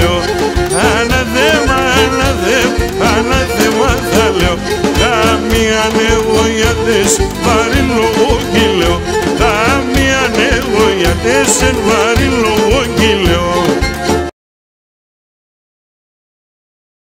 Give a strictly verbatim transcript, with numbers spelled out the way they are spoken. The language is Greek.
λέω, ανάθεμα, ανάθεμα, ανάθεμα θα λέω. Θα μη ανέβω γιατί σε βαρύ λόγο λέω, θα μη ανέβω γιατί σε βαρύ λόγο λέω.